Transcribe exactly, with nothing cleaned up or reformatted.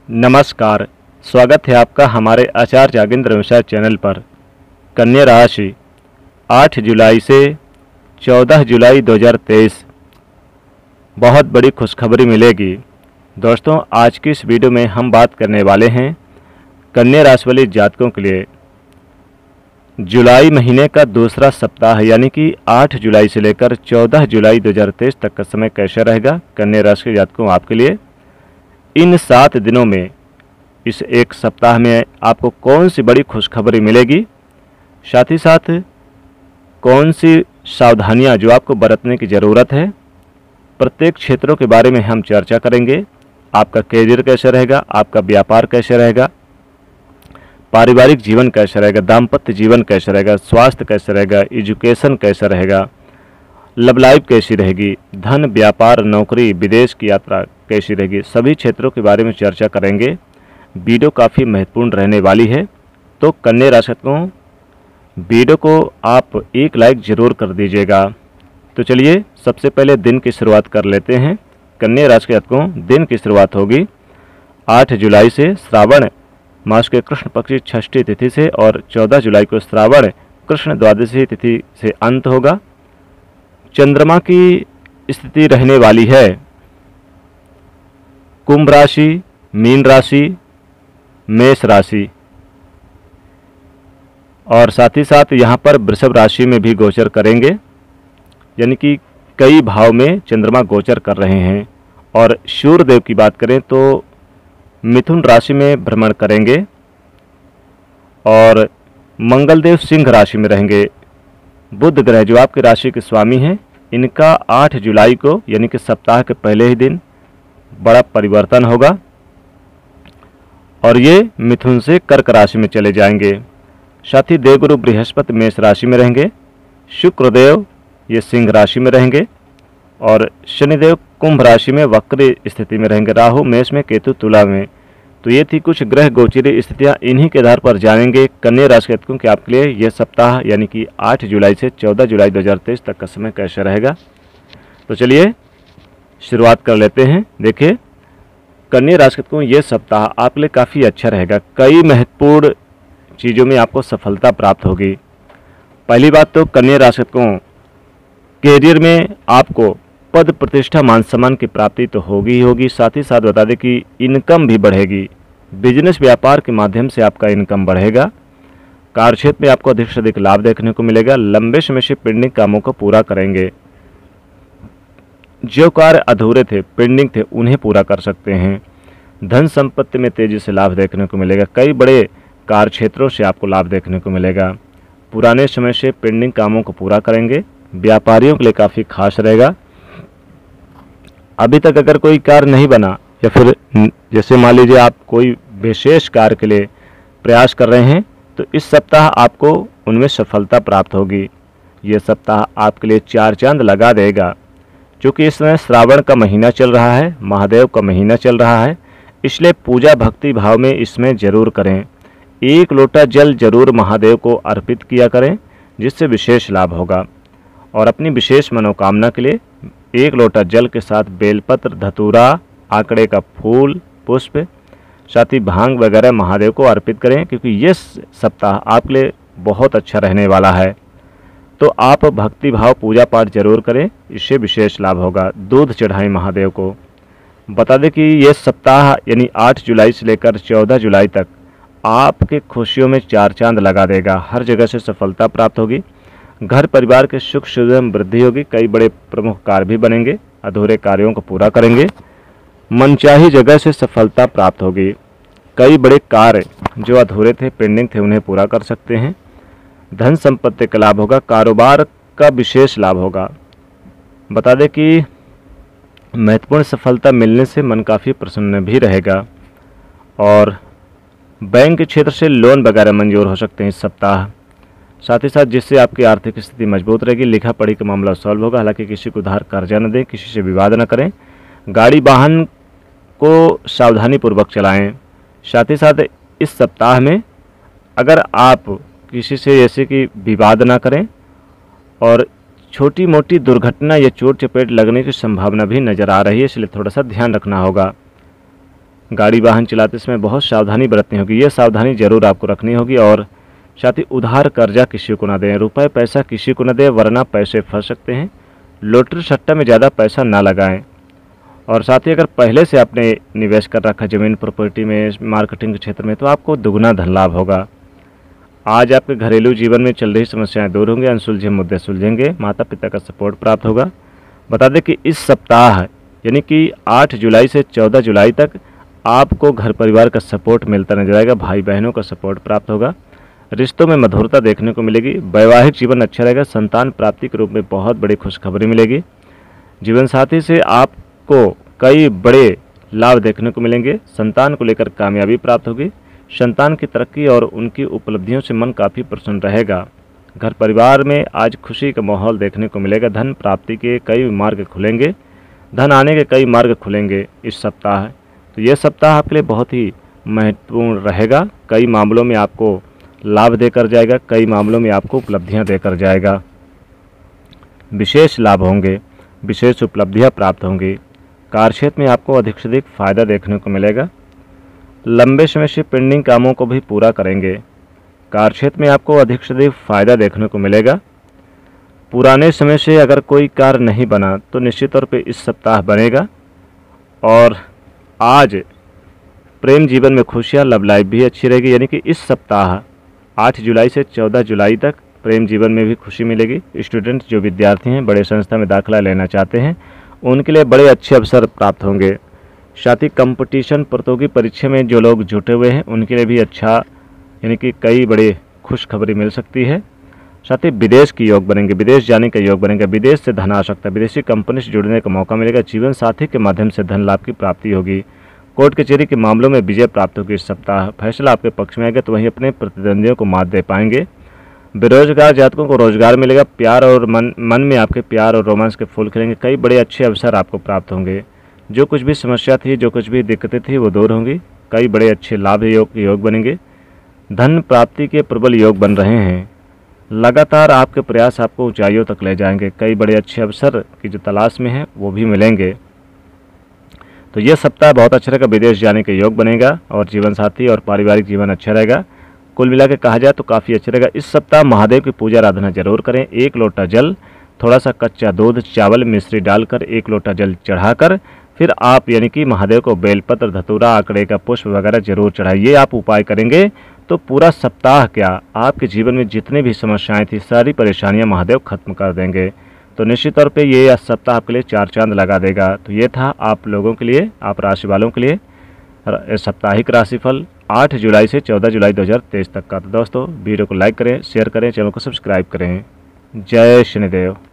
नमस्कार। स्वागत है आपका हमारे आचार्य जागेंद्र मिश्रा चैनल पर। कन्या राशि आठ जुलाई से चौदह जुलाई दो हज़ार तेईस बहुत बड़ी खुशखबरी मिलेगी। दोस्तों, आज की इस वीडियो में हम बात करने वाले हैं कन्या राशि वाले जातकों के लिए जुलाई महीने का दूसरा सप्ताह यानी कि आठ जुलाई से लेकर चौदह जुलाई दो हज़ार तेईस तक का समय कैसा रहेगा। कन्या राशि के जातकों आपके लिए इन सात दिनों में, इस एक सप्ताह में आपको कौन सी बड़ी खुशखबरी मिलेगी, साथ ही साथ कौन सी सावधानियां जो आपको बरतने की ज़रूरत है, प्रत्येक क्षेत्रों के बारे में हम चर्चा करेंगे। आपका करियर कैसा रहेगा, आपका व्यापार कैसा रहेगा, पारिवारिक जीवन कैसा रहेगा, दाम्पत्य जीवन कैसा रहेगा, स्वास्थ्य कैसा रहेगा, एजुकेशन कैसा रहेगा, लव लाइफ कैसी रहेगी, धन, व्यापार, नौकरी, विदेश की यात्रा कैसी रहेगी, सभी क्षेत्रों के बारे में चर्चा करेंगे। वीडियो काफ़ी महत्वपूर्ण रहने वाली है, तो कन्या राशि को वीडियो को आप एक लाइक ज़रूर कर दीजिएगा। तो चलिए सबसे पहले दिन की शुरुआत कर लेते हैं। कन्या राशि के जातकों दिन की शुरुआत होगी आठ जुलाई से श्रावण मास के कृष्ण पक्ष की षष्ठी तिथि से, और चौदह जुलाई को श्रावण कृष्ण द्वादशी तिथि से अंत होगा। चंद्रमा की स्थिति रहने वाली है कुंभ राशि, मीन राशि, मेष राशि, और साथ ही साथ यहाँ पर वृषभ राशि में भी गोचर करेंगे, यानी कि कई भाव में चंद्रमा गोचर कर रहे हैं। और सूर्यदेव की बात करें तो मिथुन राशि में भ्रमण करेंगे, और मंगलदेव सिंह राशि में रहेंगे। बुध ग्रह जो आपकी राशि के स्वामी हैं, इनका आठ जुलाई को यानी कि सप्ताह के पहले ही दिन बड़ा परिवर्तन होगा, और ये मिथुन से कर्क राशि में चले जाएंगे। साथ ही देवगुरु बृहस्पति मेष राशि में रहेंगे, शुक्रदेव ये सिंह राशि में रहेंगे, और शनिदेव कुंभ राशि में वक्र स्थिति में रहेंगे, राहु मेष में, केतु तुला में। तो ये थी कुछ ग्रह गोचरी स्थितियाँ। इन्हीं के आधार पर जानेंगे कन्या राशि के जातकों कि आपके लिए यह सप्ताह यानी कि आठ जुलाई से चौदह जुलाई दो हज़ार तेईस तक का समय कैसा रहेगा। तो चलिए शुरुआत कर लेते हैं। देखिए, कन्या राशि के जातकों ये सप्ताह आपके लिए काफ़ी अच्छा रहेगा। कई महत्वपूर्ण चीज़ों में आपको सफलता प्राप्त होगी। पहली बात तो कन्या राशि के जातकों कैरियर में आपको पद प्रतिष्ठा मान सम्मान की प्राप्ति तो होगी ही होगी, साथ ही साथ बता दें कि इनकम भी बढ़ेगी। बिजनेस व्यापार के माध्यम से आपका इनकम बढ़ेगा। कार्यक्षेत्र में आपको अधिक से अधिक लाभ देखने को मिलेगा। लंबे समय से पेंडिंग कामों को पूरा करेंगे। जो कार्य अधूरे थे, पेंडिंग थे, उन्हें पूरा कर सकते हैं। धन संपत्ति में तेजी से लाभ देखने को मिलेगा। कई बड़े कार्य क्षेत्रों से आपको लाभ देखने को मिलेगा। पुराने समय से पेंडिंग कामों को पूरा करेंगे। व्यापारियों के लिए काफ़ी खास रहेगा। अभी तक अगर कोई कार्य नहीं बना, या फिर जैसे मान लीजिए आप कोई विशेष कार्य के लिए प्रयास कर रहे हैं, तो इस सप्ताह आपको उनमें सफलता प्राप्त होगी। ये सप्ताह आपके लिए चार चांद लगा देगा। क्योंकि इस समय श्रावण का महीना चल रहा है, महादेव का महीना चल रहा है, इसलिए पूजा भक्ति भाव में इसमें जरूर करें। एक लोटा जल जरूर महादेव को अर्पित किया करें, जिससे विशेष लाभ होगा। और अपनी विशेष मनोकामना के लिए एक लोटा जल के साथ बेलपत्र, धतूरा, आंकड़े का फूल, पुष्प, साथ ही भांग वगैरह महादेव को अर्पित करें, क्योंकि ये सप्ताह आपके लिए बहुत अच्छा रहने वाला है। तो आप भक्ति भाव पूजा पाठ जरूर करें, इससे विशेष लाभ होगा। दूध चढ़ाएं महादेव को। बता दें कि ये सप्ताह यानी आठ जुलाई से लेकर चौदह जुलाई तक आपके खुशियों में चार चांद लगा देगा। हर जगह से सफलता प्राप्त होगी। घर परिवार के सुख सुविधा में वृद्धि होगी। कई बड़े प्रमुख कार्य भी बनेंगे। अधूरे कार्यों को पूरा करेंगे। मनचाही जगह से सफलता प्राप्त होगी। कई बड़े कार्य जो अधूरे थे, पेंडिंग थे, उन्हें पूरा कर सकते हैं। धन संपत्ति का लाभ होगा। कारोबार का विशेष लाभ होगा। बता दें कि महत्वपूर्ण सफलता मिलने से मन काफ़ी प्रसन्न भी रहेगा, और बैंक क्षेत्र से लोन वगैरह मंजूर हो सकते हैं इस सप्ताह। साथ ही साथ जिससे आपकी आर्थिक स्थिति मजबूत रहेगी। लिखा पढ़ी का मामला सॉल्व होगा। हालांकि किसी को उधार कर्जा न दें, किसी से विवाद न करें। गाड़ी वाहन को सावधानी पूर्वक चलाएं। साथ ही साथ इस सप्ताह में अगर आप किसी से जैसे कि विवाद ना करें, और छोटी मोटी दुर्घटना या चोट चपेट लगने की संभावना भी नज़र आ रही है, इसलिए थोड़ा सा ध्यान रखना होगा। गाड़ी वाहन चलाते समय बहुत सावधानी बरतनी होगी। ये सावधानी जरूर आपको रखनी होगी। और साथ ही उधार कर्जा किसी को ना दें, रुपए पैसा किसी को ना दें, वरना पैसे फंस सकते हैं। लॉटरी सट्टा में ज़्यादा पैसा ना लगाएं। और साथ ही अगर पहले से आपने निवेश कर रखा ज़मीन प्रॉपर्टी में, मार्केटिंग के क्षेत्र में, तो आपको दुगना धन लाभ होगा। आज आपके घरेलू जीवन में चल रही समस्याएं दूर होंगी, अनसुलझे मुद्दे सुलझेंगे, माता पिता का सपोर्ट प्राप्त होगा। बता दें कि इस सप्ताह यानी कि आठ जुलाई से चौदह जुलाई तक आपको घर परिवार का सपोर्ट मिलता नजर आएगा, भाई बहनों का सपोर्ट प्राप्त होगा। रिश्तों में मधुरता देखने को मिलेगी, वैवाहिक जीवन अच्छा रहेगा, संतान प्राप्ति के रूप में बहुत बड़ी खुशखबरी मिलेगी। जीवन साथी से आपको कई बड़े लाभ देखने को मिलेंगे, संतान को लेकर कामयाबी प्राप्त होगी, संतान की तरक्की और उनकी उपलब्धियों से मन काफ़ी प्रसन्न रहेगा। घर परिवार में आज खुशी का माहौल देखने को मिलेगा, धन प्राप्ति के कई मार्ग खुलेंगे, धन आने के कई मार्ग खुलेंगे इस सप्ताह। तो ये सप्ताह आपके लिए बहुत ही महत्वपूर्ण रहेगा, कई मामलों में आपको लाभ देकर जाएगा, कई मामलों में आपको उपलब्धियां देकर जाएगा। विशेष लाभ होंगे, विशेष उपलब्धियां प्राप्त होंगी। कार्यक्षेत्र में आपको अधिक से अधिक फायदा देखने को मिलेगा, लंबे समय से पेंडिंग कामों को भी पूरा करेंगे। कार्यक्षेत्र में आपको अधिक से अधिक फायदा देखने को मिलेगा। पुराने समय से अगर कोई कार्य नहीं बना तो निश्चित तौर पे इस सप्ताह बनेगा। और आज प्रेम जीवन में खुशियाँ, लव लाइफ भी अच्छी रहेगी, यानी कि इस सप्ताह आठ जुलाई से चौदह जुलाई तक प्रेम जीवन में भी खुशी मिलेगी। स्टूडेंट जो विद्यार्थी हैं, बड़े संस्था में दाखिला लेना चाहते हैं, उनके लिए बड़े अच्छे अवसर प्राप्त होंगे। साथ ही कंपटीशन प्रतियोगी परीक्षा में जो लोग जुटे हुए हैं उनके लिए भी अच्छा, यानी कि कई बड़े खुशखबरी मिल सकती है। साथ ही विदेश की योग बनेंगे, विदेश जाने का योग बनेगा, विदेश से धन आ सकता है, विदेशी कंपनी से जुड़ने का मौका मिलेगा, जीवन साथी के माध्यम से धन लाभ की प्राप्ति होगी। कोर्ट कचहरी के मामलों में विजय प्राप्त होगी इस सप्ताह, फैसला आपके पक्ष में आएगा, तो वहीं अपने प्रतिद्वंदियों को मात दे पाएंगे। बेरोजगार जातकों को रोजगार मिलेगा, प्यार और मन मन में आपके प्यार और रोमांस के फूल खिलेंगे, कई बड़े अच्छे अवसर आपको प्राप्त होंगे। जो कुछ भी समस्या थी, जो कुछ भी दिक्कतें थी, वो दूर होंगी, कई बड़े अच्छे लाभ योग योग बनेंगे, धन प्राप्ति के प्रबल योग बन रहे हैं। लगातार आपके प्रयास आपको ऊंचाइयों तक ले जाएंगे, कई बड़े अच्छे अवसर की जो तलाश में है वो भी मिलेंगे। तो ये सप्ताह बहुत अच्छा रहेगा, विदेश जाने के योग बनेगा और जीवन साथी और पारिवारिक जीवन अच्छा रहेगा। कुल मिला के कहा जाए तो काफ़ी अच्छा रहेगा। इस सप्ताह महादेव की पूजा आराधना जरूर करें। एक लोटा जल, थोड़ा सा कच्चा दूध, चावल, मिश्री डालकर एक लोटा जल चढ़ाकर फिर आप यानी कि महादेव को बेलपत्र, धतूरा, आंकड़े का पुष्प वगैरह जरूर चढ़ाइए। आप उपाय करेंगे तो पूरा सप्ताह क्या आपके जीवन में जितनी भी समस्याएं थी, सारी परेशानियां महादेव खत्म कर देंगे। तो निश्चित तौर पे ये सप्ताह आपके लिए चार चांद लगा देगा। तो ये था आप लोगों के लिए, आप राशि वालों के लिए साप्ताहिक राशिफल आठ जुलाई से चौदह जुलाई दो हज़ार तेईस तक का। तो दोस्तों वीडियो को लाइक करें, शेयर करें, चैनल को सब्सक्राइब करें। जय शनिदेव।